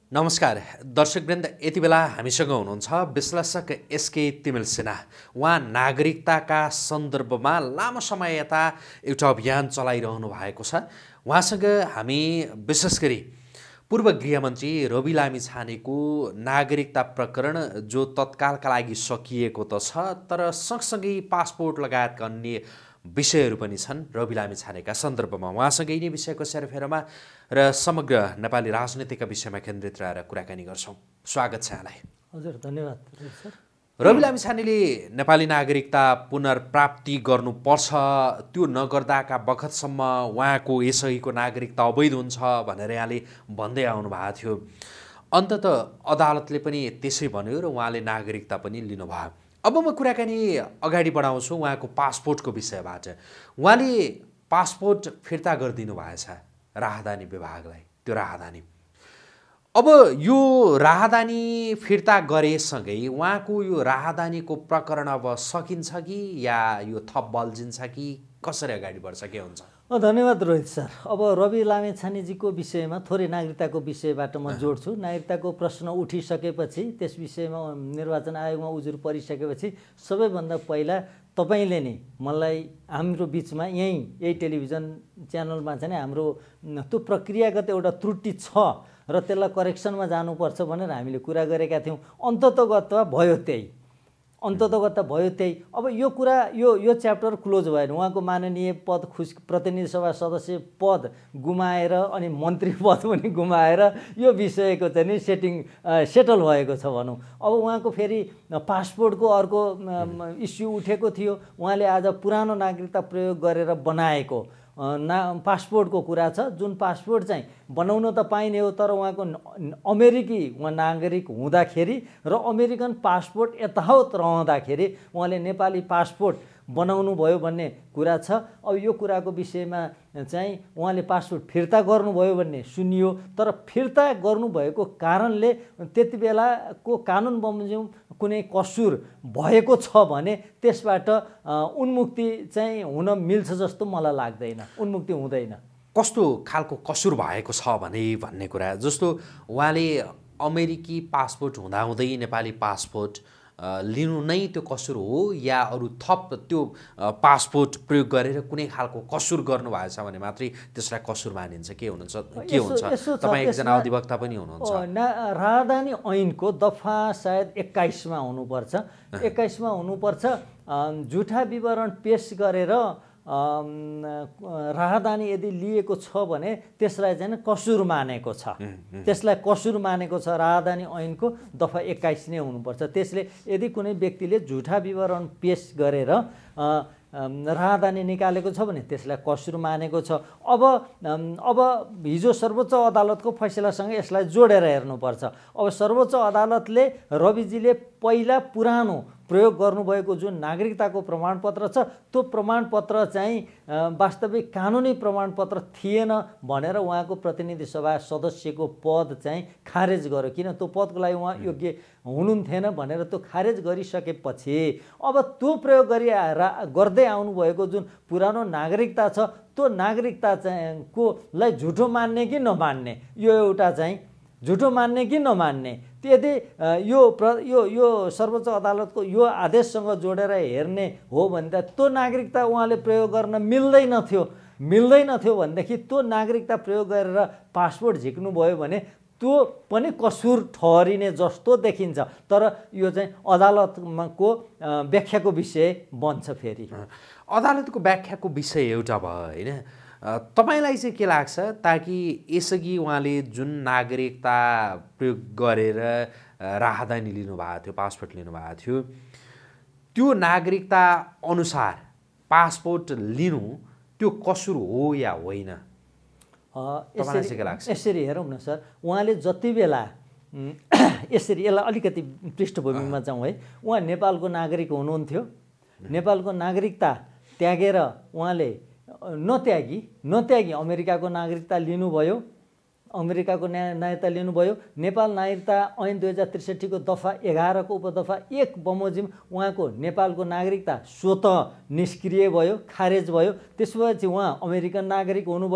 नमस्कार दर्शकवृन्द, यति बेला हामीसँग हुनुहुन्छ विश्लेषक एसके तिमिलसिना। उहाँ नागरिकताका सन्दर्भमा लामो समय यता एउटा अभियान चलाइरहनु भएको छ। उहाँसँग हामी विशेष गरी पूर्व गृहमन्त्री रवि लामिछानेको नागरिकता प्रकरण जो तत्कालका लागि सकिएको त छ, तर सँगसँगै पासपोर्ट लगायतका अन्य विषयहरू पनि छन् रवि लामिछानेका सन्दर्भमा। उहाँसँग यिनै विषयको सेरोफेरोमा र समग्र नेपाली राजनीतिका विषयमा केन्द्रित रहेर कुराकानी गर्छौँ। स्वागत छ यहाँलाई। हजुर, धन्यवाद सर। रवि लामिछानेले नेपाली नागरिकता पुनर्प्राप्ति गर्नुपर्छ, त्यो नगर्दाका बखतसम्म उहाँको यसैको नागरिकता अवैध हुन्छ भनेर यहाँले भन्दै आउनु भएको थियो। अन्ततः अदालतले पनि त्यसै भन्यो र उहाँले नागरिकता पनि लिनुभयो। अब म कुराकानी अगाडि बढाउँछु उहाँको पासपोर्टको विषयबाट। उहाँले पासपोर्ट फिर्ता गरिदिनु भएछ राहदानी विभागलाई। त्यो राहदानी अब यो राहदानी फिर्ता गरेसँगै उहाँको यो राहदानीको प्रकरण अब सकिन्छ कि या यो थप बल्झिन्छ कि कसरी अगाडि बढ्छ, के हुन्छ? धन्यवाद रोहित सर। अब रवि लामिछानेजीको विषयमा थोरै नागरिकताको विषयबाट म जोड्छु। नागरिकताको प्रश्न उठिसकेपछि, त्यस विषयमा निर्वाचन आयोगमा उजुर परिसकेपछि सबैभन्दा पहिला तपाईँले नै मलाई हाम्रो बिचमा यही टेलिभिजन च्यानलमा चाहिँ हाम्रो त्यो प्रक्रियागत एउटा त्रुटि छ र त्यसलाई करेक्सनमा जानुपर्छ भनेर हामीले कुरा गरेका थियौँ। अन्ततगत भयो त्यही। अब यो कुरा यो च्याप्टर क्लोज भएन। उहाँको माननीय पद प्रतिनिधि सभा सदस्य पद गुमाएर अनि मन्त्री पद पनि गुमाएर यो विषयको चाहिँ नि सेटल भएको छ भनौँ। अब उहाँको फेरि पासपोर्टको अर्को इस्यु उठेको थियो। उहाँले आज पुरानो नागरिकता प्रयोग गरेर बनाएको पासपोर्टको कुरा छ, जुन पासपोर्ट चाहिँ बनाउन त पाइने हो, तर उहाँको अमेरिकी नागरिक हुँदाखेरि र अमेरिकन पासपोर्ट यतावत रहँदाखेरि उहाँले नेपाली पासपोर्ट बनाउनु भयो भन्ने कुरा छ। अब यो कुराको विषयमा चाहिँ उहाँले पासपोर्ट फिर्ता गर्नुभयो भन्ने सुनियो, तर फिर्ता गर्नुभएको कारणले त्यति बेलाको कानुन बमोजिम कुनै कसुर भएको छ भने त्यसबाट उन्मुक्ति चाहिँ हुन मिल्छ जस्तो मलाई लाग्दैन। उन्मुक्ति हुँदैन। कस्तो खालको कसुर भएको छ भन्ने कुरा, जस्तो उहाँले अमेरिकी पासपोर्ट हुँदाहुँदै नेपाली पासपोर्ट लिनु नै त्यो कसुर हो या अरू थप त्यो पासपोर्ट प्रयोग गरेर कुनै खालको कसुर गर्नुभएछ भने मात्रै त्यसलाई कसुर मानिन्छ? के हुन्छ? तपाईँ एकजना अधिवक्ता पनि हुनुहुन्छ। राहदानी ऐनको दफा सायद 21मा हुनुपर्छ। 21मा हुनुपर्छ। झुठा विवरण पेश गरेर राहदानी यदि लिएको छ भने त्यसलाई चाहिँ कसुर मानेको छ। राहदानी ऐनको दफा 21 नै हुनुपर्छ। त्यसले यदि कुनै व्यक्तिले झुठा विवरण पेश गरेर राहदानी निकालेको छ भने त्यसलाई कसुर मानेको छ। अब हिजो सर्वोच्च अदालतको फैसलासँग यसलाई जोडेर हेर्नुपर्छ। अब सर्वोच्च अदालतले रविजीले पहिला पुरानो प्रयोग गर्नुभएको जुन नागरिकताको प्रमाणपत्र छ त्यो प्रमाणपत्र चाहिँ वास्तविक कानुनी प्रमाणपत्र थिएन भनेर उहाँको प्रतिनिधि सभा सदस्यको पद चाहिँ खारेज गर्यो। किन त्यो पदको लागि उहाँ योग्य हुनुहुन्थेन भनेर त्यो खारेज गरिसकेपछि अब त्यो प्रयोग गर्दै आउनुभएको जुन पुरानो नागरिकता छ त्यो नागरिकता चाहिँ कोलाई झुठो मान्ने कि नमान्ने, यो एउटा चाहिँ झुठो मान्ने कि नमान्ने, यदि यो सर्वोच्च अदालतको यो आदेशसँग जोडेर हेर्ने हो भने त त्यो नागरिकता उहाँले प्रयोग गर्न मिल्दैनथ्यो भनेदेखि त्यो नागरिकता प्रयोग गरेर पासपोर्ट झिक्नुभयो भने त्यो पनि कसुर ठहरिने जस्तो देखिन्छ। तर यो चाहिँ अदालतको व्याख्याको विषय बन्छ। फेरि अदालतको व्याख्याको विषय एउटा भयो होइन? तपाईँलाई चाहिँ के लाग्छ, ताकि यसअघि उहाँले जुन नागरिकता प्रयोग गरेर राहदानी लिनुभएको थियो, पासपोर्ट लिनुभएको थियो, त्यो नागरिकता अनुसार पासपोर्ट लिनु त्यो कसुर हो या होइन? यसरी हेरौँ न सर, उहाँले जति बेला यसलाई अलिकति पृष्ठभूमिमा जाउँ है। उहाँ नेपालको नागरिक हुनुहुन्थ्यो। नेपालको नागरिकता त्यागेर उहाँले नत्यागी अमेरिकाको नागरिकता लिनुभयो। नेपाल नागरिकता ऐन 2063 को दफा 11 को उपदफा 1 बमोजिम उहाँको नेपालको नागरिकता स्वतः निष्क्रिय भयो, खारेज भयो। त्यसपछि उहाँ अमेरिकन नागरिक हुनुभयो।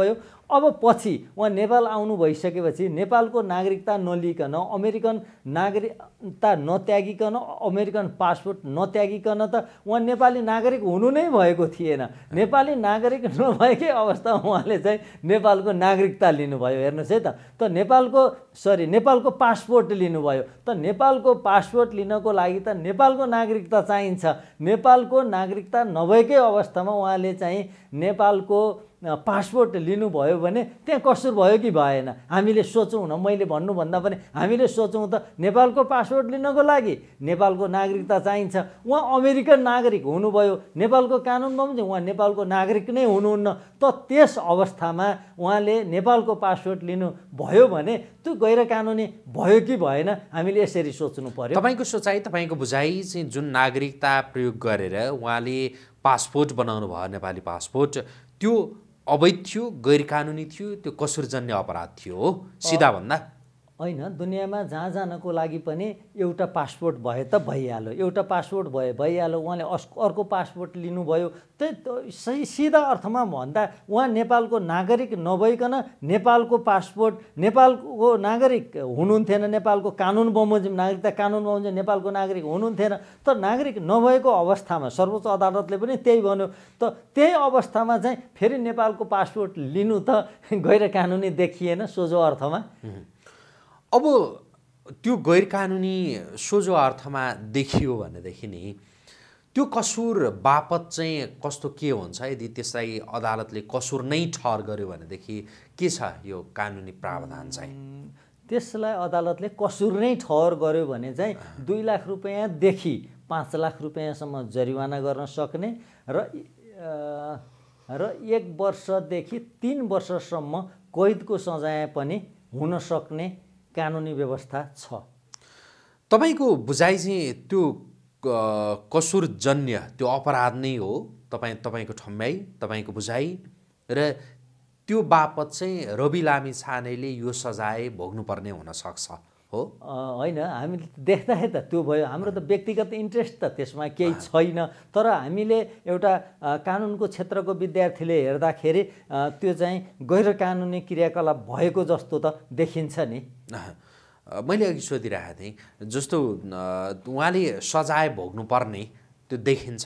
अब पछि उहाँ नेपाल आउनु भइसकेपछि नेपालको नागरिकता नलिकन अमेरिकन नागरिकता नत्यागिकन अमेरिकन पासपोर्ट नत्यागिकन त उहाँ नेपाली नागरिक हुनु नै भएको थिएन। नेपाली नागरिक नभएकै अवस्थामा उहाँले चाहिँ नेपालको नागरिकता लिनुभयो। हेर्नुहोस् है त नेपालको पासपोर्ट लिनुभयो। त नेपालको पासपोर्ट लिनको लागि त नेपालको नागरिकता चाहिन्छ। नेपालको नागरिकता नभएकै अवस्थामा उहाँले चाहिँ नेपालको पासपोर्ट लिनुभयो भने त्यहाँ कसुर भयो कि भएन? हामीले सोचौँ न, मैले भन्नुभन्दा पनि हामीले सोचौँ त नेपालको पासपोर्ट लिनको लागि नेपालको नागरिकता चाहिन्छ। उहाँ अमेरिकन नागरिक हुनुभयो, नेपालको कानुन बमोजिम उहाँ नेपालको नागरिक नै हुनुहुन्न। त त्यस अवस्थामा उहाँले नेपालको पासपोर्ट लिनुभयो भने त्यो गैर कानुनी भयो कि भएन? हामीले यसरी सोच्नु पर्यो। तपाईँको सोचाइ, तपाईँको बुझाइ चाहिँ जुन नागरिकता प्रयोग गरेर उहाँले पासपोर्ट बनाउनु भयो, नेपाली पासपोर्ट, त्यो अवैध थियो, गैर कानुनी थियो, त्यो कसुरजन्य अपराध थियो हो सिधा भन्दा? होइन, दुनियाँमा जहाँ जानको लागि पनि एउटा पासपोर्ट भए त भइहाल्यो। एउटा पासपोर्ट भइहाल्यो। उहाँले अर्को पासपोर्ट लिनुभयो। सही सिधा अर्थमा भन्दा उहाँ नेपालको नागरिक नभइकन नेपालको पासपोर्ट, नेपालको नागरिक हुनुहुन्थेन, नेपालको कानुन बमोजिम नागरिकता कानुन बमोजिम नेपालको नागरिक हुनुहुन्थेन। त नागरिक नभएको अवस्थामा सर्वोच्च अदालतले पनि त्यही भन्यो। त त्यही अवस्थामा चाहिँ फेरि नेपालको पासपोर्ट लिनु त गैर कानुनी देखिएन सोझो अर्थमा? अब त्यो गैर कानुनी सोझो अर्थमा देखियो भनेदेखि नि त्यो कसुर बापत चाहिँ कस्तो के हुन्छ? यदि त्यसलाई अदालतले कसुर नै ठहर गर्यो भनेदेखि के छ यो कानुनी प्रावधान चाहिँ? त्यसलाई अदालतले कसुर नै ठहर गर्यो भने चाहिँ 2 लाख रुपैयाँदेखि 5 लाख रुपैयाँसम्म जरिवाना गर्न सक्ने र 1 वर्षदेखि 3 वर्षसम्म कैदको सजाय पनि हुन सक्ने कानुनी व्यवस्था छ। तपाईँको बुझाइ चाहिँ त्यो कसुरजन्य त्यो अपराध नै हो, तपाईँको ठम्याइ, तपाईँको बुझाइ, र त्यो बापत चाहिँ रवि लामिछानेले यो सजाय भोग्नुपर्ने हुनसक्छ हो? होइन, हामी देख्दा त त्यो भयो। हाम्रो त व्यक्तिगत इन्ट्रेस्ट त त्यसमा केही छैन। तर हामीले एउटा कानुनको क्षेत्रको विद्यार्थीले हेर्दाखेरि त्यो चाहिँ गैर कानुनी क्रियाकलाप भएको जस्तो त देखिन्छ नि। मैले अघि सोधिरहेको थिएँ, जस्तो उहाँले सजाय भोग्नुपर्ने त्यो देखिन्छ?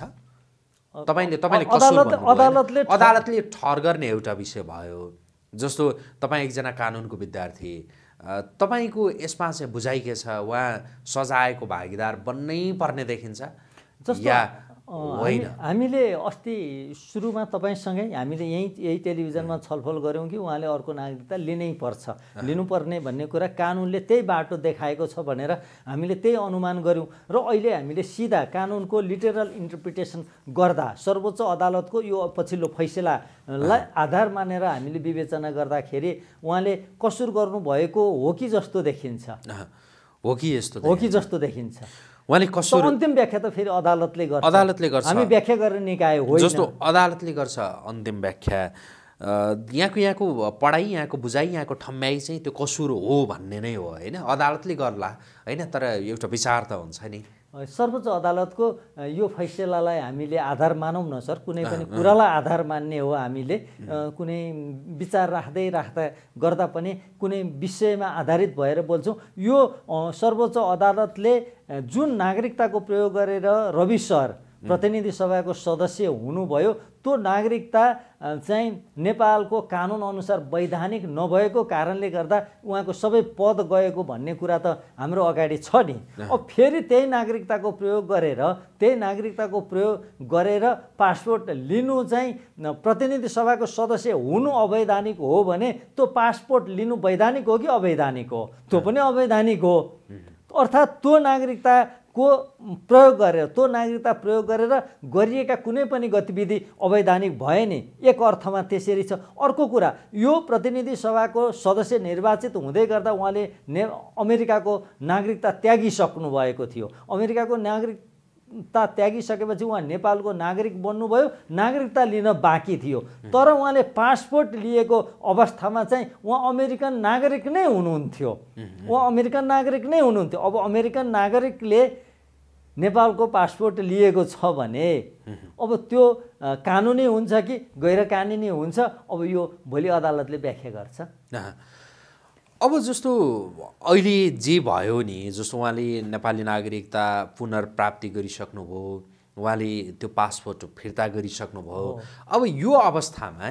अदालतले ठहर गर्ने एउटा विषय भयो। जस्तो तपाईँ एकजना कानुनको विद्यार्थी, तपाईँको यसमा चाहिँ बुझाइ के छ? उहाँ सजायको भागीदार बन्नै पर्ने देखिन्छ या होइन? हामीले अस्ति सुरुमा तपाईँसँगै हामीले यही टेलिभिजनमा छलफल गऱ्यौँ कि उहाँले अर्को नागरिकता लिनै पर्छ, लिनुपर्ने भन्ने कुरा कानुनले त्यही बाटो देखाएको छ भनेर हामीले त्यही अनुमान गऱ्यौँ। र अहिले हामीले सिधा कानुनको लिटरल इन्टरप्रिटेसन गर्दा सर्वोच्च अदालतको यो पछिल्लो फैसलालाई आधार मानेर हामीले विवेचना गर्दाखेरि उहाँले कसुर गर्नुभएको हो कि जस्तो देखिन्छ। हो कि जस्तो देखिन्छ। उहाँले कसुर अन्तिम व्याख्या त फेरि अदालतले गर्छ। हामी व्याख्या गर्ने निकाय होइन। जस्तो अदालतले गर्छ अन्तिम व्याख्या, यहाँको पढाइ, यहाँको बुझाइ, यहाँको ठम्याइ चाहिँ त्यो कसुर हो भन्ने नै हो होइन? अदालतले गर्ला होइन, तर एउटा विचार त हुन्छ नि। सर्वोच्च अदालतको यो फैसलालाई हामीले आधार मानौँ न सर, कुनै पनि कुरालाई आधार मान्ने हो हामीले। कुनै विचार राख्दा गर्दा पनि कुनै विषयमा आधारित भएर बोल्छौँ। यो सर्वोच्च अदालतले जुन नागरिकताको प्रयोग गरेर रवि सर प्रतिनिधि सभाको सदस्य हुनुभयो, त्यो नागरिकता चाहिँ नेपालको कानुन अनुसार वैधानिक नभएको कारणले गर्दा उहाँको सबै पद गएको भन्ने कुरा त हाम्रो अगाडि छ नि। अब फेरि त्यही नागरिकताको प्रयोग गरेर पासपोर्ट लिनु चाहिँ प्रतिनिधि सभाको सदस्य हुनु अवैधानिक हो भने त्यो पासपोर्ट लिनु वैधानिक हो कि अवैधानिक हो? त्यो पनि अवैधानिक हो। अर्थात् त्यो नागरिकता प्रयोग गरेर गरिएका कुनै पनि गतिविधि अवैधानिक भए नि, एक अर्थमा त्यसरी छ। अर्को कुरा, यो प्रतिनिधि सभाको सदस्य निर्वाचित हुँदै गर्दा उहाँले अमेरिकाको नागरिकता त्यागिसक्नु भएको थियो। अमेरिकाको नागरिकता त्यागिसकेपछि उहाँ नेपालको नागरिक बन्नुभयो, नागरिकता लिन बाँकी थियो। तर उहाँले पासपोर्ट लिएको अवस्थामा चाहिँ उहाँ अमेरिकन नागरिक नै हुनुहुन्थ्यो। अब अमेरिकन नागरिकले नेपालको पासपोर्ट लिएको छ भने अब त्यो कानुनी हुन्छ कि गैर कानुनी हुन्छ, अब यो भोलि अदालतले व्याख्या गर्छ। अब जस्तो अहिले जे भयो नि, जस्तो उहाँले नेपाली नागरिकता पुनर्प्राप्ति गरिसक्नुभयो, उहाँले त्यो पासपोर्ट फिर्ता गरिसक्नुभयो। अब यो अवस्थामा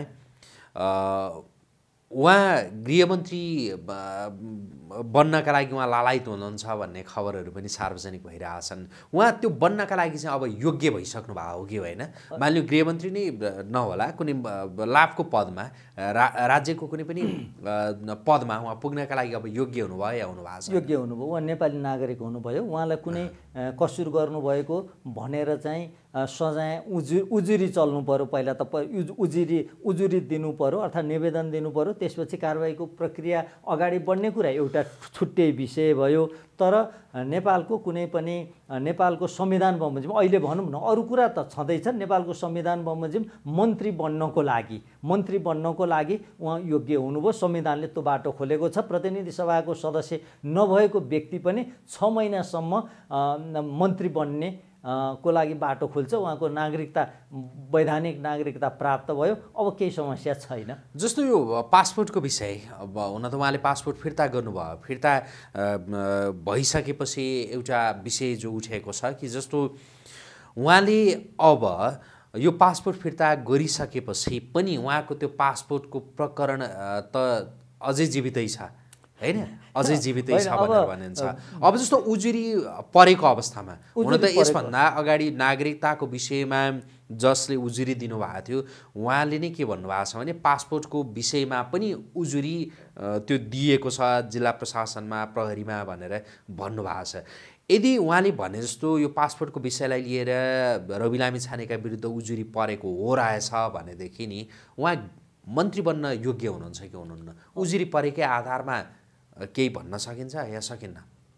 उहाँ गृहमन्त्री बन्नका लागि उहाँ लालायित हुनुहुन्छ भन्ने खबरहरू पनि सार्वजनिक भइरहेछन्। उहाँ त्यो बन्नका लागि चाहिँ अब योग्य भइसक्नु भएको हो कि होइन? मानिलिउँ गृहमन्त्री नै नहोला, कुनै लाभको पदमा राज्यको कुनै पनि पदमा उहाँ पुग्नका लागि अब योग्य हुनुभयो या हुनु भएको छ? योग्य हुनुभयो, उहाँ नेपाली नागरिक हुनुभयो। उहाँलाई कुनै कसुर गर्नुभएको भनेर चाहिँ सजाय उजुरी चल्नु पर्यो, पहिला त उजुरी दिनु पर्यो अर्थात् निवेदन दिनु पर्यो, त्यसपछि कारबाहीको प्रक्रिया अगाडि बढ्ने कुरा एउटा छुट्टै विषय भयो। तर नेपालको कुनै पनि नेपालको संविधान बमोजिम अहिले भनौँ न, अरू कुरा त छँदैछ, नेपालको संविधान बमोजिम मन्त्री बन्नको लागि उहाँ योग्य हुनुभयो। संविधानले त्यो बाटो खोलेको छ। प्रतिनिधि सभाको सदस्य नभएको व्यक्ति पनि 6 महिनासम्म मन्त्री बन्ने को लागि बाटो खुल्छ। उहाँको नागरिकता वैधानिक नागरिकता प्राप्त भयो, अब केही समस्या छैन। जस्तो यो पासपोर्टको विषय, अब हुन त उहाँले पासपोर्ट फिर्ता गर्नुभयो, फिर्ता भइसकेपछि एउटा विषय जो उठेको छ कि जस्तो उहाँले अब यो पासपोर्ट फिर्ता गरिसकेपछि पनि उहाँको त्यो पासपोर्टको प्रकरण त अझै जीवितै छ हैन? अझै जीवितै छ भनेर भनिन्छ। अब जस्तो उजुरी परेको अवस्थामा, हुन त यसभन्दा अगाडि नागरिकताको विषयमा जसले उजुरी दिनुभएको थियो उहाँले नै के भन्नुभएको छ भने पासपोर्टको विषयमा पनि उजुरी त्यो दिएको छ जिल्ला प्रशासनमा, प्रहरीमा भनेर भन्नुभएको छ। यदि उहाँले भने जस्तो यो पासपोर्टको विषयलाई लिएर रवि लामिछानेका विरुद्ध उजुरी परेको हो रहेछ भनेदेखि नि उहाँ मन्त्री बन्न योग्य हुनुहुन्छ कि हुनुहुन्न? उजुरी परेकै आधारमा केही भन्न सकिन्छ या सकिन्न?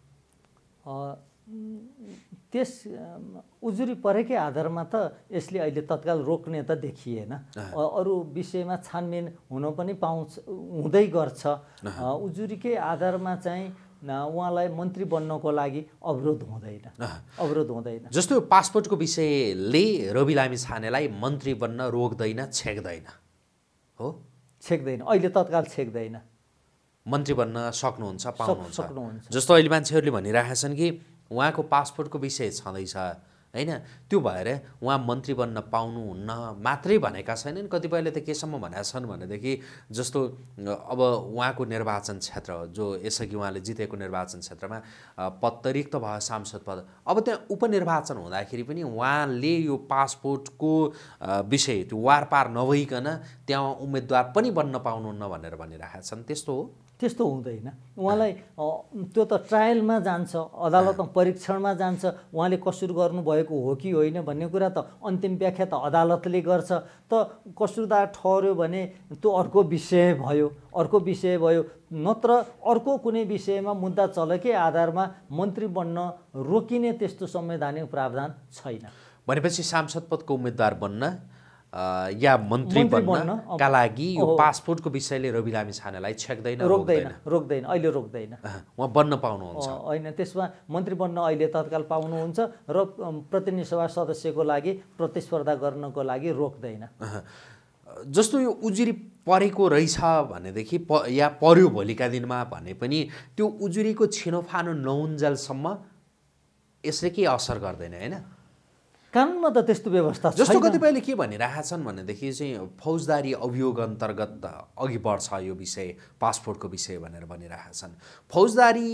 त्यस उजुरी परेकै आधारमा त यसले अहिले तत्काल रोक्ने त देखिएन। अरू विषयमा छानबिन हुन पनि हुँदै गर्छ। उजुरीकै आधारमा चाहिँ उहाँलाई मन्त्री बन्नको लागि अवरोध हुँदैन। जस्तो पासपोर्टको विषयले रवि लामिछानेलाई मन्त्री बन्न रोक्दैन, छेक्दैन हो? छेक्दैन, अहिले तत्काल छेक्दैन। मन्त्री बन्न सक्नुहुन्छ, पाउनुहुन्छ। जस्तो अहिले मान्छेहरूले भनिरहेका छन् कि उहाँको पासपोर्टको विषय छँदैछ हैन, त्यो भएर उहाँ मन्त्री बन्न पाउनुहुन्न मात्रै भनेका छैनन्। कतिपयले त केसम्म भनेका छन् भनेदेखि जस्तो अब उहाँको निर्वाचन क्षेत्र जो यसअघि उहाँले जितेको निर्वाचन क्षेत्रमा पद त रिक्त भयो, सांसद पद, अब त्यहाँ उपनिर्वाचन हुँदाखेरि पनि उहाँले यो पासपोर्टको विषय त्यो वारपार नभइकन त्यहाँ उम्मेदवार पनि बन्न पाउनुहुन्न भनेर भनिरहेका छन्। त्यस्तो हो? त्यस्तो हुँदैन। उहाँलाई त्यो त ट्रायलमा जान्छ, अदालतमा परीक्षणमा जान्छ। उहाँले कसुर गर्नुभएको हो कि होइन भन्ने कुरा त अन्तिम व्याख्या त अदालतले गर्छ। त कसुरदार ठहर्यो भने त्यो अर्को विषय भयो, नत्र अर्को कुनै विषयमा मुद्दा चलेकै आधारमा मन्त्री बन्न रोकिने त्यस्तो संवैधानिक प्रावधान छैन। भनेपछि सांसद पदको उम्मेदवार बन्न या मन्त्री बन्नका लागि यो पासपोर्टको विषयले रवि लामिछानेलाई छेक्दैन, रोक्दैन, अहिले रोक्दैन। उहाँ बन्न पाउनुहुन्छ होइन? त्यसमा मन्त्री बन्न अहिले तत्काल पाउनुहुन्छ र प्रतिनिधि सभा सदस्यको लागि प्रतिस्पर्धा गर्नको लागि रोक्दैन। जस्तो यो उजुरी परेको रहेछ भनेदेखि या पर्यो भोलिका दिनमा भने पनि त्यो उजुरीको छिनोफानो नहुन्जेलसम्म यसले के असर गर्दैन हैन? कानुनमा त त्यस्तो व्यवस्था छैन। जस्तो कतिपयले के भनिरहेका छन् भनेदेखि चाहिँ फौजदारी अभियोग अन्तर्गत अघि बढ्छ यो विषय, पासपोर्टको विषय भनेर भनिरहेका छन्। फौजदारी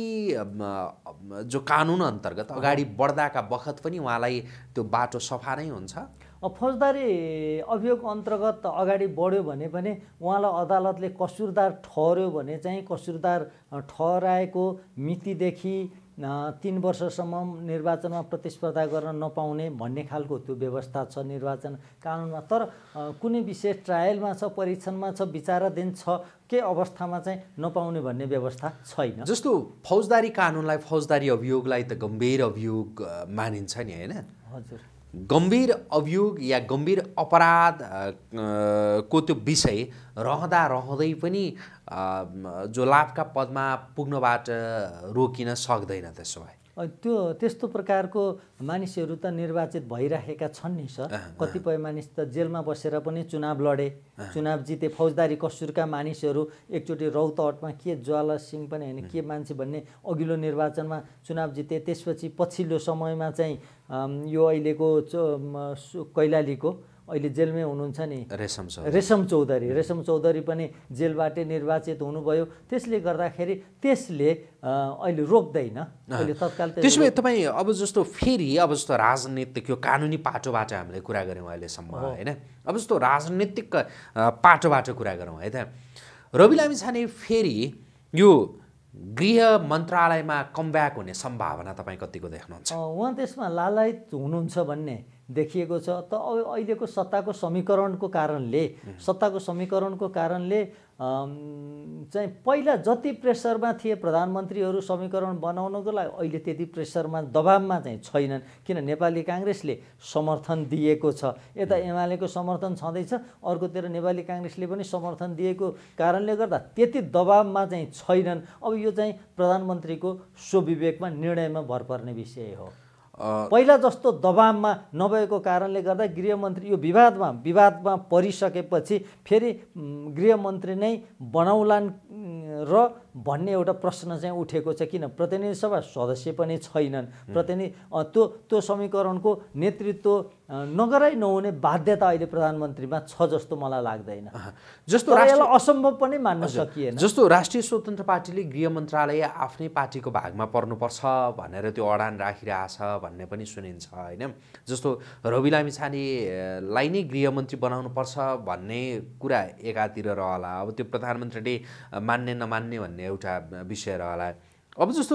जो कानुन अन्तर्गत अगाडि बढ्दाका बखत पनि उहाँलाई त्यो बाटो सफा नै हुन्छ? फौजदारी अभियोग अन्तर्गत अगाडि बढ्यो भने पनि उहाँलाई अदालतले कसुरदार ठहर्यो भने चाहिँ कसुरदार ठहराएको मितिदेखि 3 वर्षसम्म निर्वाचनमा प्रतिस्पर्धा गर्न नपाउने भन्ने खालको त्यो व्यवस्था छ निर्वाचन कानुनमा। तर कुनै विषय ट्रायलमा छ, परीक्षणमा छ, विचाराधीन छ, के अवस्थामा चाहिँ नपाउने भन्ने व्यवस्था छैन। जस्तो फौजदारी कानुनलाई, फौजदारी अभियोगलाई त गम्भीर अभियोग मानिन्छ नि हैन? हजुर। गम्भीर अभियोग या गम्भीर अपराध को त्यो विषय रहँदै पनि जो लाभका पदमा पुग्नबाट रोकिन सक्दैन त्यसो भए? त्यस्तो प्रकारको मानिसहरू त निर्वाचित भइराखेका छन् नि सर। कतिपय मानिस त जेलमा बसेर पनि चुनाव लडे, चुनाव जिते। फौजदारी कसुरका मानिसहरू एकचोटि रौतहटमा के ज्वाला सिंह पनि होइन के मान्छे भन्ने अघिल्लो निर्वाचनमा चुनाव जिते। त्यसपछि पछिल्लो समयमा चाहिँ यो अहिलेको कैलालीको अहिले जेलमै हुनुहुन्छ नि रेशम चौधरी पनि जेलबाटै निर्वाचित हुनुभयो। त्यसले गर्दाखेरि त्यसले अहिले रोक्दैन अहिले तत्काल। त्यसो भए तपाईँ अब जस्तो फेरि अब जस्तो राजनीतिक यो कानुनी पाटोबाट हामीले कुरा गऱ्यौँ अहिलेसम्म होइन, अब जस्तो राजनीतिक पाटोबाट कुरा गरौँ है त। रवि लामिछाने फेरि यो गृह मन्त्रालयमा कमब्याक हुने सम्भावना तपाईँ कतिको देख्नुहुन्छ? उहाँ त्यसमा लालायित हुनुहुन्छ भन्ने देखिएको छ। त अहिलेको सत्ताको समीकरणको कारणले चाहिँ पहिला जति प्रेसरमा थिए प्रधानमन्त्रीहरू समीकरण बनाउनको लागि अहिले त्यति प्रेसरमा दबावमा चाहिँ छैनन्। किन नेपाली काङ्ग्रेसले समर्थन दिएको छ, यता एमालेको समर्थन छँदैछ, अर्कोतिर नेपाली काङ्ग्रेसले पनि समर्थन दिएको कारणले गर्दा त्यति दबावमा चाहिँ छैनन्। अब यो चाहिँ प्रधानमन्त्रीको स्वविवेकमा निर्णयमा भर पर्ने विषय हो। पहिला जस्तो दबावमा नभएको कारणले गर्दा गृहमन्त्री यो विवादमा परिसकेपछि फेरि गृहमन्त्री नै बनाउलान् र भन्ने एउटा प्रश्न चाहिँ उठेको छ। किन प्रतिनिधि सभा सदस्य पनि छैनन्, त्यो समीकरणको नेतृत्व नगराइ नहुने बाध्यता अहिले प्रधानमन्त्रीमा छ जस्तो मलाई लाग्दैन। जस्तो यसलाई असम्भव पनि मान्न सकिएन। जस्तो राष्ट्रिय स्वतन्त्र पार्टीले गृह मन्त्रालय आफ्नै पार्टीको भागमा पर्नुपर्छ भनेर त्यो अडान राखिरहेछ भन्ने पनि सुनिन्छ होइन। जस्तो रवि लामिछानेलाई नै गृहमन्त्री बनाउनुपर्छ भन्ने कुरा एकातिर रहला, अब त्यो प्रधानमन्त्रीले मान्ने नमान्ने भन्ने एउटा विषय रहला। अब जस्तो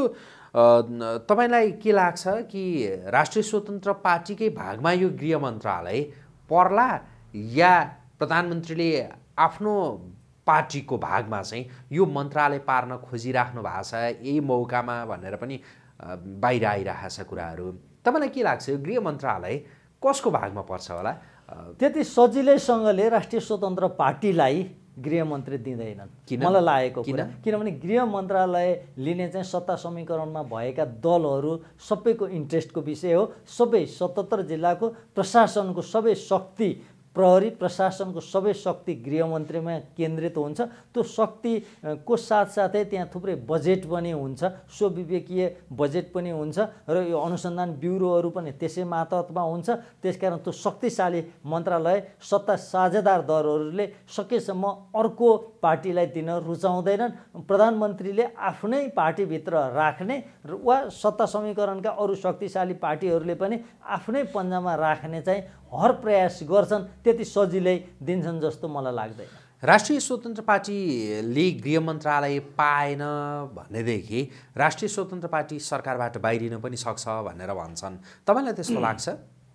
तपाईलाई के लाग्छ कि राष्ट्रिय स्वतन्त्र पार्टीकै भागमा यो गृह मन्त्रालय पर्ला या प्रधानमन्त्रीले आफ्नो पार्टीको भागमा चाहिँ यो मन्त्रालय पार्न खोजिराख्नु भएको छ यही मौकामा भनेर पनि बाहिर आइरहेको छ कुराहरू? तपाईँलाई के लाग्छ यो गृह मन्त्रालय कसको भागमा पर्छ होला? त्यति सजिलैसँगले राष्ट्रिय स्वतन्त्र पार्टीलाई गृहमन्त्री दिँदैनन् मलाई लागेको कुरा। किनभने गृह मन्त्रालय लिने चाहिँ सत्ता समीकरणमा भएका दलहरू सबैको इन्ट्रेस्टको विषय हो। सबै 77 जिल्लाको प्रशासनको सबै शक्ति, प्रहरी प्रशासनको सबै शक्ति गृहमन्त्रीमा केन्द्रित हुन्छ। त्यो शक्तिको साथसाथै त्यहाँ थुप्रै बजेट पनि हुन्छ, स्वविवेकीय बजेट पनि हुन्छ र यो अनुसन्धान ब्युरोहरू पनि त्यसै मातहतमा हुन्छ। त्यसकारण त्यो शक्तिशाली मन्त्रालय सत्ता साझेदार दलहरूले सकेसम्म अर्को पार्टीलाई दिन रुचाउँदैनन्। प्रधानमन्त्रीले आफ्नै पार्टीभित्र राख्ने वा सत्ता समीकरणका अरू शक्तिशाली पार्टीहरूले पनि आफ्नै पन्जामा राख्ने चाहिँ हर प्रयास गर्छन्। त्यति सजिलै दिन्छन् जस्तो मलाई लाग्दैन। राष्ट्रिय स्वतन्त्र पार्टीले गृह मन्त्रालय पाएन भनेदेखि राष्ट्रिय स्वतन्त्र पार्टी सरकारबाट बाहिरिन पनि सक्छ भनेर भन्छन्, तपाईँलाई त्यस्तो लाग्छ?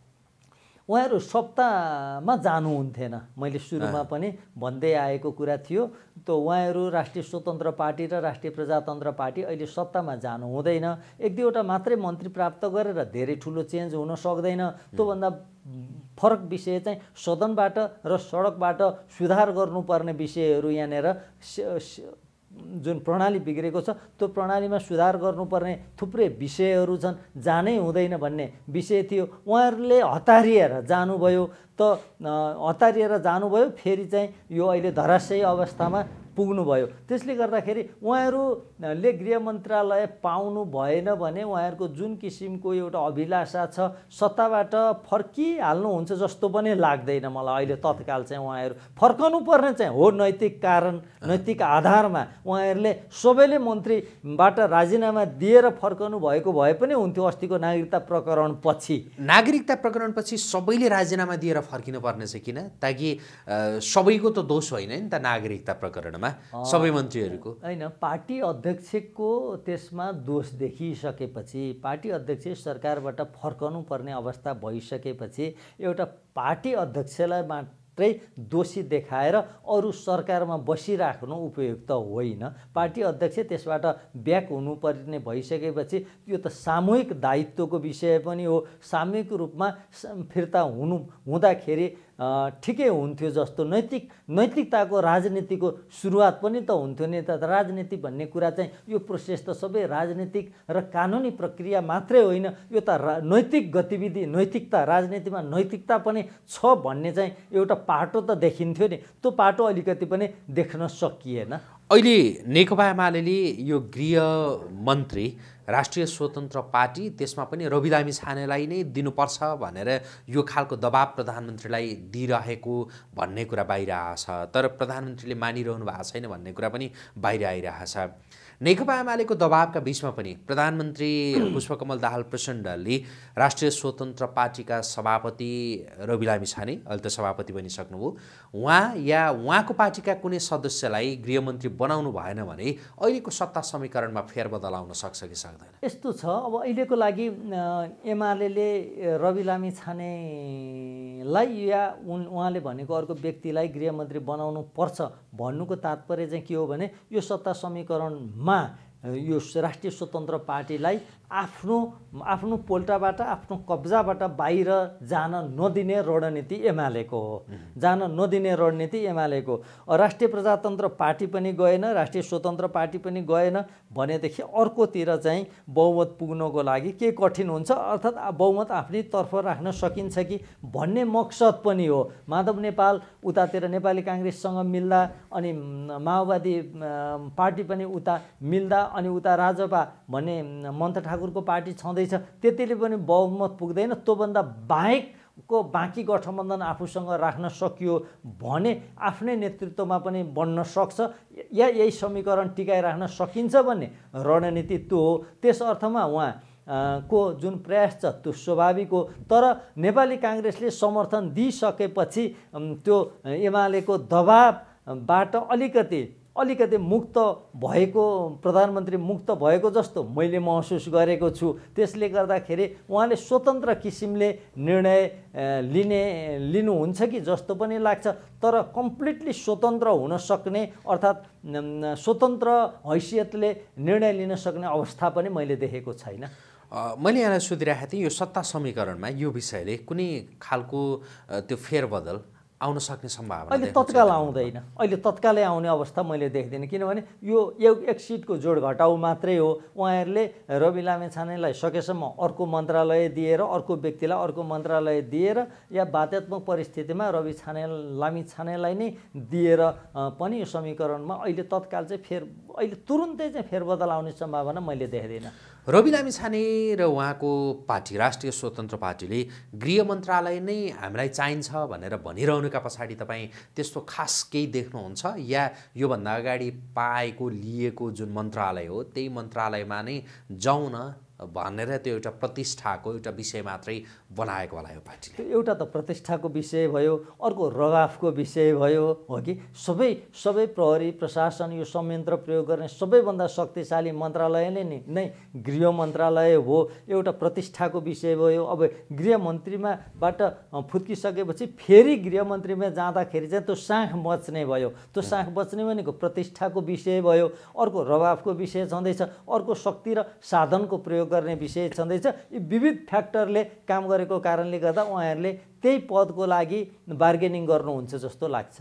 उहाँहरू सत्तामा जानुहुन्थेन, मैले सुरुमा पनि भन्दै आएको कुरा थियो। त्यो उहाँहरू राष्ट्रिय स्वतन्त्र पार्टी र राष्ट्रिय प्रजातन्त्र पार्टी अहिले सत्तामा जानु हुँदैन। एक दुईवटा मात्रै मन्त्री प्राप्त गरेर धेरै ठुलो चेन्ज हुन सक्दैन। त्योभन्दा फरक विषय चाहिँ सदनबाट र सडकबाट सुधार गर्नुपर्ने विषयहरू यहाँनिर जुन प्रणाली बिग्रेको छ त्यो प्रणालीमा सुधार गर्नुपर्ने थुप्रै विषयहरू छन्, जानै हुँदैन भन्ने विषय थियो। उहाँहरूले हतारिएर जानुभयो, फेरि चाहिँ यो अहिले धराशयी अवस्थामा पुग्नुभयो। त्यसले गर्दाखेरि उहाँहरूले गृह मन्त्रालय पाउनु भएन भने उहाँहरूको जुन किसिमको एउटा अभिलाषा छ सत्ताबाट फर्किहाल्नुहुन्छ जस्तो पनि लाग्दैन मलाई अहिले तत्काल। चाहिँ उहाँहरू फर्कनु पर्ने चाहिँ हो नैतिक कारण, नैतिक आधारमा उहाँहरूले सबैले मन्त्रीबाट राजीनामा दिएर फर्कनु भएको भए पनि हुन्थ्यो। अस्तिको नागरिकता प्रकरण पछि सबैले राजीनामा दिएर फर्किनु पर्ने छ। किन? ताकि सबैको त दोष होइन नि त नागरिकता प्रकरणमा, सबै मन्त्रीहरूको होइन। पार्टी अध्यक्षको त्यसमा दोष देखिसकेपछि, पार्टी अध्यक्ष सरकारबाट फर्कनु पर्ने अवस्था भइसकेपछि एउटा पार्टी अध्यक्षलाई मात्रै दोषी देखाएर अरू सरकारमा बसिराख्नु उपयुक्त होइन। पार्टी अध्यक्ष त्यसबाट ब्याक हुनुपर्ने भइसकेपछि यो त सामूहिक दायित्वको विषय पनि हो। सामूहिक रूपमा फिर्ता हुँदाखेरि ठिकै हुन्थ्यो जस्तो नैतिकताको राजनीतिको सुरुवात पनि त हुन्थ्यो नि त। राजनीति भन्ने कुरा चाहिँ यो प्रोसेस त सबै राजनीतिक र कानुनी प्रक्रिया मात्रै होइन, यो त नैतिक गतिविधि, नैतिकता, राजनीतिमा नैतिकता पनि छ भन्ने चाहिँ एउटा पाटो त देखिन्थ्यो नि। त्यो पाटो अलिकति पनि देख्न सकिएन। अहिले नेकपा एमाले यो गृह मन्त्री राष्ट्रिय स्वतन्त्र पार्टी त्यसमा पनि रवि लामिछानेलाई नै दिनुपर्छ भनेर यो खालको दबाब प्रधानमन्त्रीलाई दिइरहेको भन्ने कुरा बाहिर आएछ, तर प्रधानमन्त्रीले मानिरहनु भएको छैन भन्ने कुरा पनि बाहिर आइरहेछ। नेकपा एमालेको दबावका बिचमा पनि प्रधानमन्त्री पुष्पकमल दाहाल प्रचण्डले राष्ट्रिय स्वतन्त्र पार्टीका सभापति रवि लामिछाने, अहिले त सभापति बनिसक्नुभयो, उहाँ या उहाँको पार्टीका कुनै सदस्यलाई गृहमन्त्री बनाउनु भएन भने अहिलेको सत्ता समीकरणमा फेरबदल आउन सक्छ कि सक्दैन? यस्तो छ, अब अहिलेको लागि एमाले रवि लामिछानेलाई या उहाँले भनेको अर्को व्यक्तिलाई गृहमन्त्री बनाउनु पर्छ भन्नुको तात्पर्य चाहिँ के हो भने यो सत्ता समीकरणमा यो राष्ट्रिय स्वतन्त्र पार्टीलाई आफ्नो पोल्टाबाट, आफ्नो कब्जाबाट बाहिर जान नदिने रणनीति एमालेको हो, जान नदिने रणनीति एमालेको। राष्ट्रिय प्रजातन्त्र पार्टी पनि गएन, राष्ट्रिय स्वतन्त्र पार्टी पनि गएन भनेदेखि अर्कोतिर चाहिँ बहुमत पुग्नको लागि के कठिन हुन्छ, अर्थात् बहुमत आफ्नै तर्फ राख्न सकिन्छ कि भन्ने मकसद पनि हो। माधव नेपाल उतातिर नेपाली काङ्ग्रेससँग मिल्दा, अनि माओवादी पार्टी पनि उता मिल्दा, अनि उता राजपा भन्ने मन्त्र ठाकुरको पार्टी छँदैछ, त्यतिले पनि बहुमत पुग्दैन। त्योभन्दा बाहेकको बाँकी गठबन्धन आफूसँग राख्न सकियो भने आफ्नै नेतृत्वमा पनि बन्न सक्छ या यही समीकरण टिकाइराख्न सकिन्छ भन्ने रणनीति त्यो हो। त्यस अर्थमा उहाँ को जुन प्रयास छ त्यो स्वाभाविक हो। तर नेपाली काङ्ग्रेसले समर्थन दिइसकेपछि त्यो एमालेको दबाबबाट अलिकति मुक्त भएको, प्रधानमन्त्री मुक्त भएको जस्तो मैले महसुस गरेको छु। त्यसले गर्दाखेरि उहाँले स्वतन्त्र किसिमले निर्णय लिनुहुन्छ कि जस्तो पनि लाग्छ। तर कम्प्लिटली स्वतन्त्र हुन सक्ने, अर्थात् स्वतन्त्र हैसियतले निर्णय लिन सक्ने अवस्था पनि मैले देखेको छैन। मैले यहाँलाई सोधिरहेको थिएँ, यो सत्ता समीकरणमा यो विषयले कुनै खालको त्यो फेरबदल आउन सक्ने सम्भावना अहिले तत्काल आउँदैन, अहिले तत्कालै आउने अवस्था मैले देख्दिनँ। किनभने यो एक सिटको जोड घटाउ मात्रै हो। उहाँहरूले रवि लामिछानेलाई सकेसम्म अर्को मन्त्रालय दिएर, अर्को व्यक्तिलाई अर्को मन्त्रालय दिएर या बाध्यात्मक परिस्थितिमा लामिछानेलाई नै दिएर पनि यो समीकरणमा अहिले तत्काल चाहिँ अहिले तुरुन्तै चाहिँ फेरबदल आउने सम्भावना मैले देख्दिनँ। रवि लामिछाने र उहाँको पार्टी राष्ट्रिय स्वतन्त्र पार्टीले गृह मन्त्रालय नै हामीलाई चाहिन्छ भनेर भनिरहनुका पछाडि तपाईँ त्यस्तो खास केही देख्नुहुन्छ, या योभन्दा अगाडि पाएको लिएको जुन मन्त्रालय हो त्यही मन्त्रालयमा नै जाउँ न भनेर त्यो एउटा प्रतिष्ठाको एउटा विषय मात्रै बनाएको होला यो पार्टीले? एउटा त प्रतिष्ठाको विषय भयो, अर्को रवाफको विषय भयो, हो कि सबै प्रहरी प्रशासन यो संयन्त्र प्रयोग गर्ने सबैभन्दा शक्तिशाली मन्त्रालय नै गृह मन्त्रालय हो। एउटा प्रतिष्ठाको विषय भयो। अब गृहमन्त्रीबाट फुत्किसकेपछि फेरि गृहमन्त्रीमा जाँदाखेरि चाहिँ त्यो साँख बच्ने भयो। त्यो साँख बच्ने भनेको प्रतिष्ठाको विषय भयो। अर्को रवाफको विषय छँदैछ, अर्को शक्ति र साधनको प्रयोग गर्ने विषय छँदैछ। यी विविध फ्याक्टरले काम गरेको कारणले गर्दा उहाँहरूले त्यही पदको लागि बार्गेनिङ गर्नुहुन्छ जस्तो लाग्छ।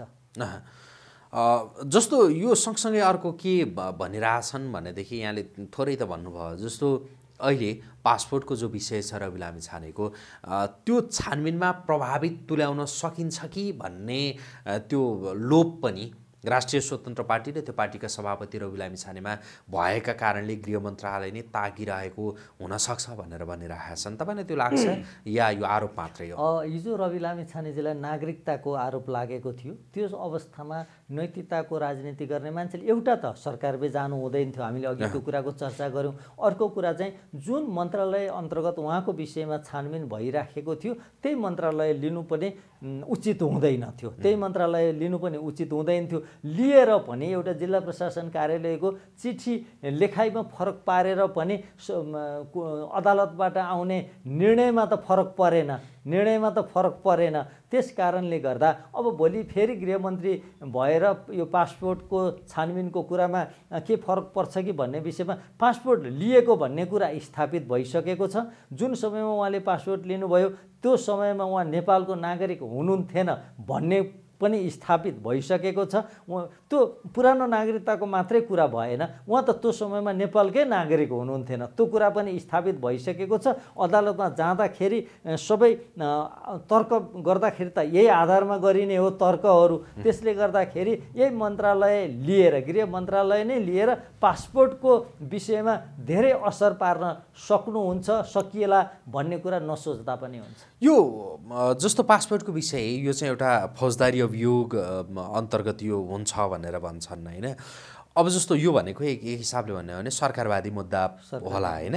जस्तो यो सँगसँगै अर्को के भनिरहेछन् भनेदेखि यहाँले थोरै त भन्नुभयो, जस्तो अहिले पासपोर्टको जो विषय छ रवि लामिछानेको, त्यो छानबिनमा प्रभावित तुल्याउन सकिन्छ कि भन्ने त्यो लोभ पनि राष्ट्रिय स्वतन्त्र पार्टी र त्यो पार्टीका सभापति रवि लामिछानेमा भएका कारणले गृह मन्त्रालय नै ताकिरहेको हुनसक्छ भनेर भनिरहेका छन्। तपाईँलाई त्यो लाग्छ या यो आरोप मात्रै हो? हिजो रवि लामिछानेजीलाई नागरिकताको आरोप लागेको थियो। त्यो अवस्थामा नैतिकताको राजनीति गर्ने मान्छेले एउटा त सरकारमै जानु हुँदैन थियो, हामीले अघि त्यो कुराको चर्चा गऱ्यौँ। अर्को कुरा चाहिँ जुन मन्त्रालय अन्तर्गत उहाँको विषयमा छानबिन भइराखेको थियो त्यही मन्त्रालय लिनु पनि उचित हुँदैन थियो, त्यही मन्त्रालय लिनु पनि उचित हुँदैन थियो। लिएर पनि एउटा जिल्ला प्रशासन कार्यालयको चिठी लेखाइमा फरक पारेर पनि अदालतबाट आउने निर्णयमा त फरक परेन। निर्णयमा त फरक परेन। त्यस कारणले गर्दा अब भोलि फेरि गृहमन्त्री भएर यो पासपोर्टको छानबिनको कुरामा के फरक पर्छ कि भन्ने विषयमा पासपोर्ट लिएको भन्ने कुरा स्थापित भइसकेको छ। जुन समयमा उहाँले पासपोर्ट लिनुभयो त्यो समयमा उहाँ नेपालको नागरिक हुनुहुन्थेन भन्ने पनि स्थापित भइसकेको छ। त्यो पुरानो नागरिकताको मात्रै कुरा भएन, उहाँ त त्यो समयमा नेपालकै नागरिक हुनुहुन्थेन, त्यो कुरा पनि स्थापित भइसकेको छ। अदालतमा जाँदाखेरि सबै तर्क गर्दाखेरि त यही आधारमा गरिने हो तर्कहरू। त्यसले गर्दाखेरि यही मन्त्रालय लिएर, गृह मन्त्रालय नै लिएर पासपोर्टको विषयमा धेरै असर पार्न सक्नुहुन्छ, सकिएला भन्ने कुरा नसोच्दा पनि हुन्छ। यो जस्तो पासपोर्टको विषय यो चाहिँ एउटा फौजदारी अभियोग अन्तर्गत यो हुन्छ भनेर भन्छन् होइन। अब जस्तो यो भनेको एक हिसाबले भन्यो भने सरकारवादी मुद्दा होला होइन।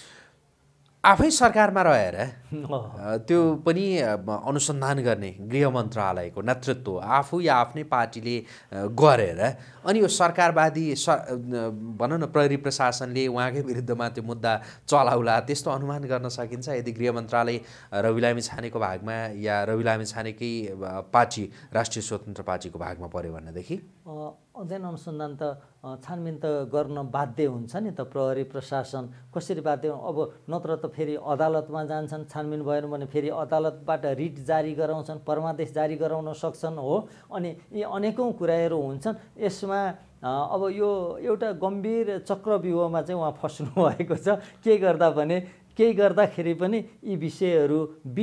आफै सरकारमा रहेर त्यो पनि अनुसन्धान गर्ने गृह मन्त्रालयको नेतृत्व आफू या आफ्नै पार्टीले गरेर अनि यो सरकारवादी भनौँ न प्रहरी प्रशासनले उहाँकै विरुद्धमा त्यो मुद्दा चलाउला, त्यस्तो अनुमान गर्न सकिन्छ यदि गृह मन्त्रालय रवि लामिछानेको भागमा या रवि लामिछानेकै पार्टी राष्ट्रिय स्वतन्त्र पार्टीको भागमा पर्यो भनेदेखि? अध्ययन अनुसन्धान त छानबिन त गर्न बाध्य हुन्छ नि त प्रहरी प्रशासन। कसरी बाध्य? अब नत्र त फेरि अदालतमा जान्छन्, छानबिन भएन भने फेरि अदालतबाट रिट जारी गराउँछन्, परमादेश जारी गराउन सक्छन् हो। अनि यी अनेकौँ कुराहरू हुन्छन्। यसमा अब यो एउटा गम्भीर चक्रव्यूहमा चाहिँ उहाँ फस्नु भएको छ। के गर्दा भने केही गर्दाखेरि पनि यी विषयहरू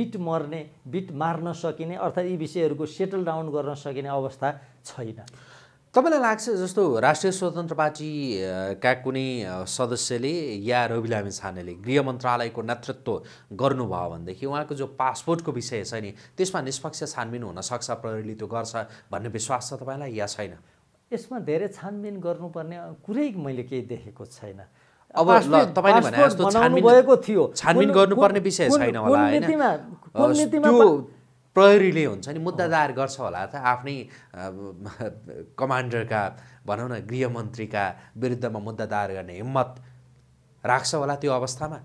बिट मार्न सकिने अर्थात् यी विषयहरूको सेटल डाउन गर्न सकिने अवस्था छैन। तपाईँलाई लाग्छ जस्तो राष्ट्रिय स्वतन्त्र पार्टीका कुनै सदस्यले या रवि लामिछानेले गृह मन्त्रालयको नेतृत्व गर्नुभयो भनेदेखि उहाँको जो पासपोर्टको विषय छ नि त्यसमा निष्पक्ष छानबिन हुनसक्छ, प्रहरीले त्यो गर्छ भन्ने विश्वास छ तपाईँलाई या छैन? यसमा धेरै छानबिन गर्नुपर्ने कुरै मैले केही देखेको छैन। अब ल तपाईँले भने जस्तो छानबिन गर्नुपर्ने विषय छैन होला होइन। प्रहरीले हुन्छ नि मुद्दा दायर गर्छ होला त आफ्नै कमान्डरका भनौँ न गृहमन्त्रीका विरुद्धमा मुद्दा दायर गर्ने हिम्मत राख्छ होला त्यो अवस्थामा?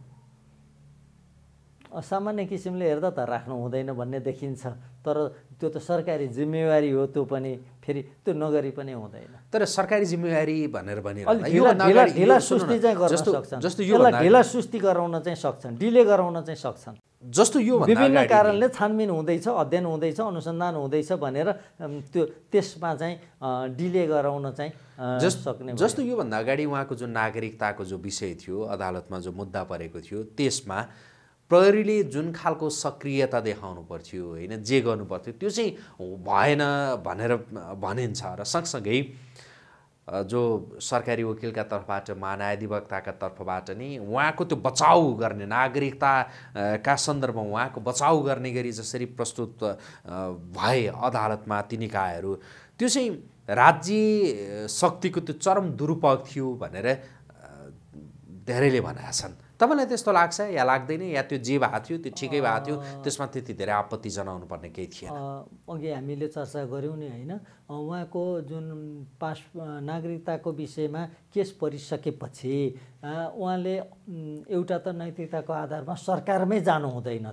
सामान्य किसिमले हेर्दा त राख्नु हुँदैन भन्ने देखिन्छ, तर त्यो त सरकारी जिम्मेवारी हो, त्यो पनि फेरि त्यो नगरी पनि हुँदैन। तर सरकारी जिम्मेवारी भनेर ढिला सुस्ती चाहिँ गर्न सक्छन्, ढिला सुस्ती गराउन चाहिँ सक्छन्, डिले गराउन चाहिँ सक्छन्। जस्तो यो विभिन्न कारणले छानबिन हुँदैछ, अध्ययन हुँदैछ, अनुसन्धान हुँदैछ भनेर त्यो त्यसमा चाहिँ डिले गराउन चाहिँ सक्ने। जस्तो योभन्दा अगाडि उहाँको जुन नागरिकताको जो विषय थियो, अदालतमा जो मुद्दा परेको थियो, त्यसमा प्रहरीले जुन खालको सक्रियता देखाउनु पर्थ्यो होइन, जे गर्नु पर्थ्यो त्यो चाहिँ भएन भनेर भनिन्छ। र सँगसँगै जो सरकारी वकिलका तर्फबाट महान्यायाधिवक्ताका तर्फबाट नि उहाँको त्यो बचाउ गर्ने, नागरिकताका सन्दर्भमा उहाँको बचाउ गर्ने गरी जसरी प्रस्तुत भए अदालतमा ती निकायहरू, त्यो चाहिँ राज्य शक्तिको त्यो चरम दुरुपयोग थियो भनेर धेरैले भनेका छन्। तपाईँलाई त्यस्तो लाग्छ या लाग्दैन, या त्यो जे भएको थियो त्यो ठिकै भएको थियो, त्यसमा त्यति धेरै आपत्ति जनाउनु पर्ने केही थिएन? अघि हामीले चर्चा गऱ्यौँ नि होइन, उहाँको जुन नागरिकताको विषयमा केस परिसकेपछि उहाँले एउटा त नैतिकताको आधारमा सरकारमै जानु हुँदैन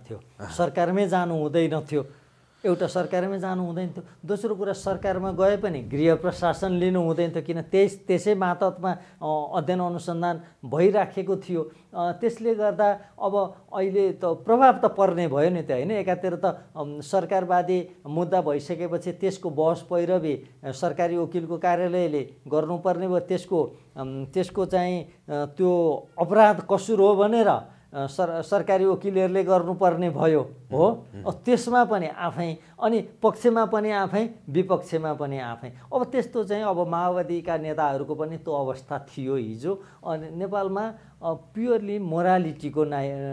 थियो, एउटा सरकारमै जानु हुँदैन थियो। दोस्रो कुरा सरकारमा गए पनि गृह प्रशासन लिनु हुँदैन थियो, किन त्यसै मातहतमा अध्ययन अनुसन्धान भइराखेको थियो। त्यसले गर्दा अब अहिले त प्रभाव त पर्ने भयो नि त होइन। एकातिर त सरकारवादी मुद्दा भइसकेपछि त्यसको बहस पैरवी सरकारी वकिलको कार्यालयले गर्नुपर्ने भयो, त्यसको चाहिँ त्यो अपराध कसुर हो भनेर सरकारी वकिलहरूले गर्नुपर्ने भयो हो। त्यसमा पनि आफै, अनि पक्षमा पनि आफै, विपक्षमा पनि आफै। अब त्यस्तो चाहिँ अब माओवादीका नेताहरूको पनि त्यो अवस्था थियो हिजो। अनि नेपालमा प्योरली मोरालिटीको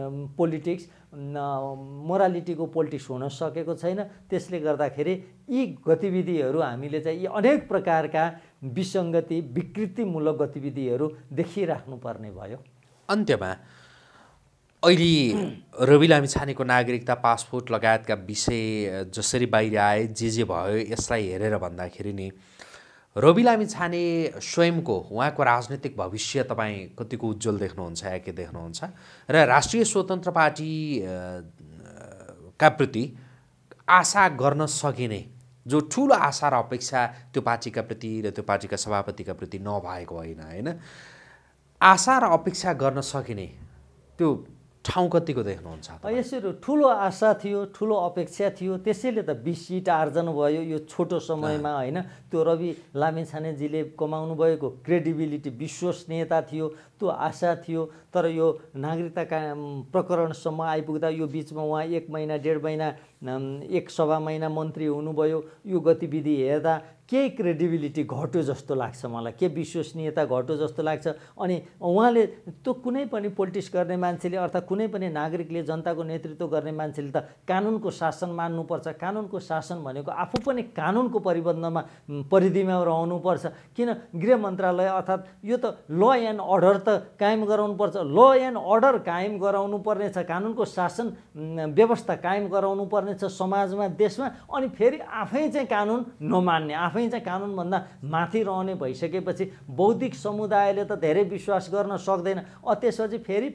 पोलिटिक्स हुन सकेको छैन। त्यसले गर्दाखेरि यी गतिविधिहरू हामीले चाहिँ यी अनेक प्रकारका विसङ्गति, विकृतिमूलक गतिविधिहरू देखिराख्नुपर्ने भयो। अन्त्यमा अहिले रवि लामिछानेको नागरिकता, पासपोर्ट लगायतका विषय जसरी बाहिर आए, जे भयो, यसलाई हेरेर भन्दाखेरि नि रवि लामिछाने स्वयंको उहाँको राजनीतिक भविष्य तपाईँ कतिको उज्जवल देख्नुहुन्छ या के देख्नुहुन्छ? र राष्ट्रिय स्वतन्त्र पार्टी का प्रति आशा गर्न सकिने जो ठुलो आशा र अपेक्षा त्यो पार्टीका प्रति र त्यो पार्टीका सभापतिका प्रति नभएको होइन आशा र अपेक्षा गर्न सकिने त्यो ठाउँ कतिको देख्नुहुन्छ? यसरी ठुलो आशा थियो, ठुलो अपेक्षा थियो, त्यसैले त 20 सिट आर्जन भयो यो छोटो समयमा होइन। त्यो रवि लामिछानेजीले कमाउनु भएको क्रेडिबिलिटी, विश्वसनीयता थियो, त्यो आशा थियो। तर यो नागरिकता प्रकरणसम्म आइपुग्दा यो बिचमा उहाँ 1 महिना 1.5 महिना 1 सवा महिना मन्त्री हुनुभयो। यो गतिविधि हेर्दा केही क्रेडिबिलिटी घट्यो जस्तो लाग्छ मलाई, के विश्वसनीयता घट्यो जस्तो लाग्छ। अनि उहाँले त्यो कुनै पनि पोलिटिक्स गर्ने मान्छेले अर्थात् कुनै पनि नागरिकले, जनताको नेतृत्व गर्ने मान्छेले त कानुनको शासन मान्नुपर्छ। कानुनको शासन भनेको आफू पनि कानुनको परिधिमा रहनुपर्छ। किन गृह मन्त्रालय अर्थात् यो त ल एन्ड अर्डर त कायम गराउनुपर्छ। ल एन्ड अर्डर कायम गराउनु पर्नेछ, कानुनको शासन व्यवस्था कायम गराउनु पर्नेछ समाजमा, देशमा। अनि फेरि आफै चाहिँ कानुन नमान्ने, आफै चाहिँ कानुनभन्दा माथि रहने भइसकेपछि बौद्धिक समुदायले त धेरै विश्वास गर्न सक्दैन। त्यसपछि फेरि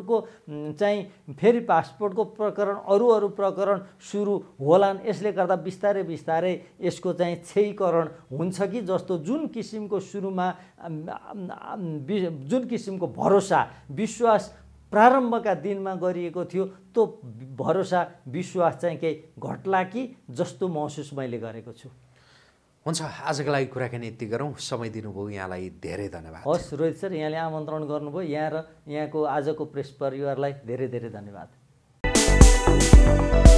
पासपोर्टको प्रकरण, अरू प्रकरण सुरु होलान्। यसले गर्दा बिस्तारै बिस्तारै यसको चाहिँ क्षयीकरण हुन्छ कि जस्तो जुन किसिमको सुरुमा जुन किसिमको भरोसा, विश्वास प्रारम्भका दिनमा गरिएको थियो, त्यो भरोसा, विश्वास चाहिँ केही घट्ला कि जस्तो महसुस मैले गरेको छु। हुन्छ, आजको लागि कुराकानी यति गरौँ। समय दिनुभयो, यहाँलाई धेरै धन्यवाद। हस् रोहित सर, यहाँले आमन्त्रण गर्नुभयो। यहाँ र यहाँको आजको प्रेस परिवारलाई धेरै धेरै धन्यवाद।